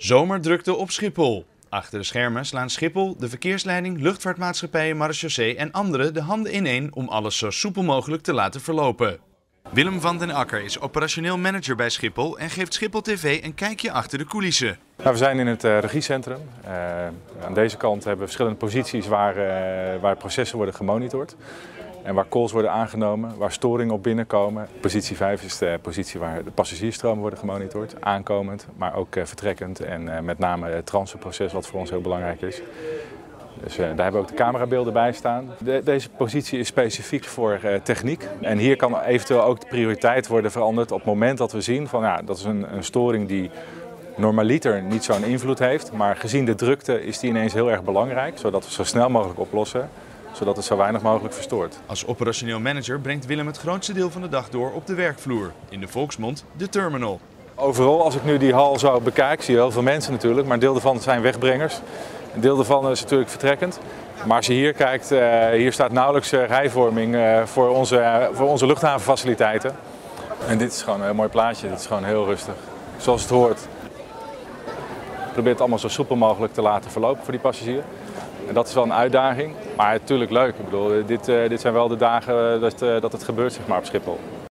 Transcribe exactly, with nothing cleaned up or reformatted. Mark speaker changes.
Speaker 1: Zomerdrukte op Schiphol. Achter de schermen slaan Schiphol, de verkeersleiding, luchtvaartmaatschappijen, marechaussee en anderen de handen ineen om alles zo soepel mogelijk te laten verlopen. Willem van den Akker is operationeel manager bij Schiphol en geeft Schiphol T V een kijkje achter de coulissen.
Speaker 2: Nou, we zijn in het uh, regiecentrum. Uh, aan deze kant hebben we verschillende posities waar, uh, waar processen worden gemonitord. En waar calls worden aangenomen, waar storingen op binnenkomen. Positie vijf is de positie waar de passagiersstromen worden gemonitord. Aankomend, maar ook uh, vertrekkend en uh, met name het transferproces wat voor ons heel belangrijk is. Dus uh, daar hebben we ook de camerabeelden bij staan. De, deze positie is specifiek voor uh, techniek. En hier kan eventueel ook de prioriteit worden veranderd op het moment dat we zien van ja, dat is een, een storing die normaliter niet zo'n invloed heeft. Maar gezien de drukte is die ineens heel erg belangrijk, zodat we zo snel mogelijk oplossen. Zodat het zo weinig mogelijk verstoort.
Speaker 1: Als operationeel manager brengt Willem het grootste deel van de dag door op de werkvloer. In de volksmond de terminal.
Speaker 2: Overal, als ik nu die hal zo bekijk, zie je heel veel mensen natuurlijk. Maar een deel daarvan zijn wegbrengers. Een deel daarvan is natuurlijk vertrekkend. Maar als je hier kijkt, uh, hier staat nauwelijks uh, rijvorming uh, voor, onze, uh, voor onze luchthavenfaciliteiten. En dit is gewoon een heel mooi plaatje. Dit is gewoon heel rustig. Zoals het hoort. Probeer het allemaal zo soepel mogelijk te laten verlopen voor die passagier. En dat is wel een uitdaging, maar natuurlijk leuk. Ik bedoel, dit, uh, dit zijn wel de dagen dat, uh, dat het gebeurt zeg maar, op Schiphol.